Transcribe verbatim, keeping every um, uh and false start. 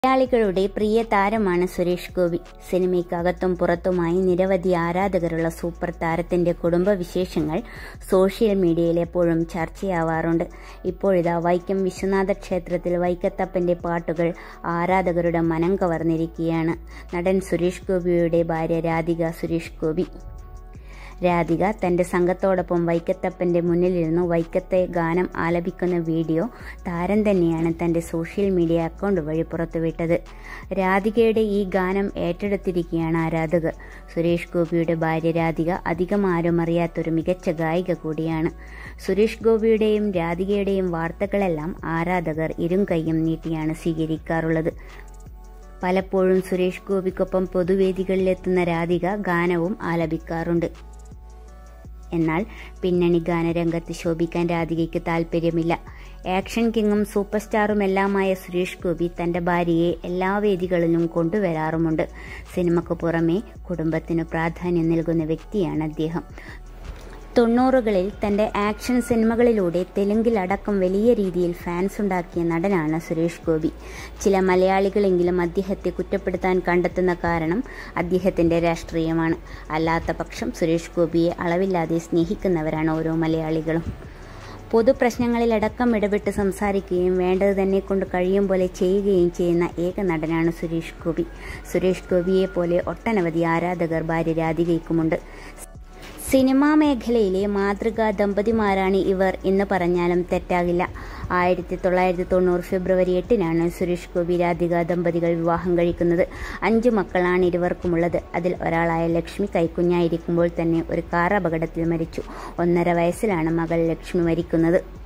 മലയാളികളുടെ പ്രിയ താരമാണ് സുരേഷ് ഗോപി. സിനിമയ്ക്കകത്തും പുറത്തുമായി നിരവധി ആരാധകരുള്ള സൂപ്പർ താരത്തിന്റെ കുടുംബവിശേഷങ്ങൾ സോഷ്യൽ മീഡിയയിൽ എപ്പോഴും ചർച്ചയാവാറുണ്ട്. ഇപ്പോഴിതാ വൈക്കം വിശ്വനാഥ ക്ഷേത്രത്തിൽ വൈക്കത്തപ്പന്റെ പാട്ടുകൾ ആരാധകരുടെ മനം കവർന്നിരിക്കുകയാണ്. നടൻ സുരേഷ് ഗോപിയുടെ ഭാര്യ രാധിക സുരേഷ് ഗോപി. രാധിക തന്റെ സംഘത്തോടൊപ്പം വൈക്കത്തപ്പന്റെ മുന്നിലിരുന്നു വൈക്കത്തെ ഗാനം ആലപിക്കുന്ന വീഡിയോ താരം തന്നെയാണ് തന്റെ സോഷ്യൽ മീഡിയ അക്കൗണ്ട് വഴി പുറത്തുവിട്ടത്. രാധികയുടെ ഈ ഗാനം ഏറ്റെടുത്തിരിക്കുകയാണ് ആരാധകർ. സുരേഷ് ഗോപിയുടെ ഭാര്യ രാധിക അധികം ആരും അറിയാത്തൊരു മികച്ച ഗായിക കൂടിയാണ്. സുരേഷ് ഗോപിയുടെയും രാധികയുടെയും വാർത്തകളെല്ലാം ആരാധകർ ഇരും കൈയും നീട്ടിയാണ് സ്വീകരിക്കാറുള്ളത്. പലപ്പോഴും സുരേഷ് ഗോപിക്കൊപ്പം പൊതുവേദികളിലെത്തുന്ന രാധിക ഗാനവും ആലപിക്കാറുണ്ട്. എന്നാൽ പിന്നണി ഗാനരംഗത്ത് ശോഭിക്കാൻ രാധികയ്ക്ക് താല്പര്യമില്ല. ആക്ഷൻ കിങ്ങും സൂപ്പർ സ്റ്റാറുമെല്ലാമായ സുരേഷ് ഗോപി തന്റെ ഭാര്യയെ എല്ലാ വേദികളിലും കൊണ്ടുവരാറുമുണ്ട്. സിനിമയ്ക്ക് പുറമെ കുടുംബത്തിനു പ്രാധാന്യം നൽകുന്ന വ്യക്തിയാണ് അദ്ദേഹം. തൊണ്ണൂറുകളിൽ തന്റെ ആക്ഷൻ സിനിമകളിലൂടെ തെലുങ്കിലടക്കം വലിയ രീതിയിൽ ഫാൻസ് ഉണ്ടാക്കിയ നടനാണ് സുരേഷ് ഗോപി. ചില മലയാളികളെങ്കിലും അദ്ദേഹത്തെ കുറ്റപ്പെടുത്താൻ കണ്ടെത്തുന്ന കാരണം അദ്ദേഹത്തിന്റെ രാഷ്ട്രീയമാണ്. അല്ലാത്ത പക്ഷം സുരേഷ് ഗോപിയെ അളവില്ലാതെ സ്നേഹിക്കുന്നവരാണ് ഓരോ മലയാളികളും. പൊതുപ്രശ്നങ്ങളിലടക്കം ഇടപെട്ട് സംസാരിക്കുകയും വേണ്ടത് തന്നെ കൊണ്ട് കഴിയും പോലെ ചെയ്യുകയും ചെയ്യുന്ന ഏക നടനാണ് സുരേഷ് ഗോപി. സുരേഷ് ഗോപിയെ പോലെ ഒട്ടനവധി ആരാധകർ ഭാര്യ രാധികയ്ക്കുമുണ്ട്. സിനിമാ മേഖലയിലെ മാതൃകാ ദമ്പതിമാരാണ് ഇവർ എന്ന് പറഞ്ഞാലും തെറ്റാകില്ല. ആയിരത്തി തൊള്ളായിരത്തി തൊണ്ണൂറ് ഫെബ്രുവരി എട്ടിനാണ് സുരേഷ് ഗോപി രാധിക ദമ്പതികൾ വിവാഹം കഴിക്കുന്നത്. അഞ്ചു മക്കളാണ് ഇരുവർക്കുമുള്ളത്. അതിൽ ഒരാളായ ലക്ഷ്മി കൈക്കുഞ്ഞായിരിക്കുമ്പോൾ തന്നെ ഒരു കാർ അപകടത്തിൽ മരിച്ചു. ഒന്നര വയസ്സിലാണ് മകൾ ലക്ഷ്മി മരിക്കുന്നത്.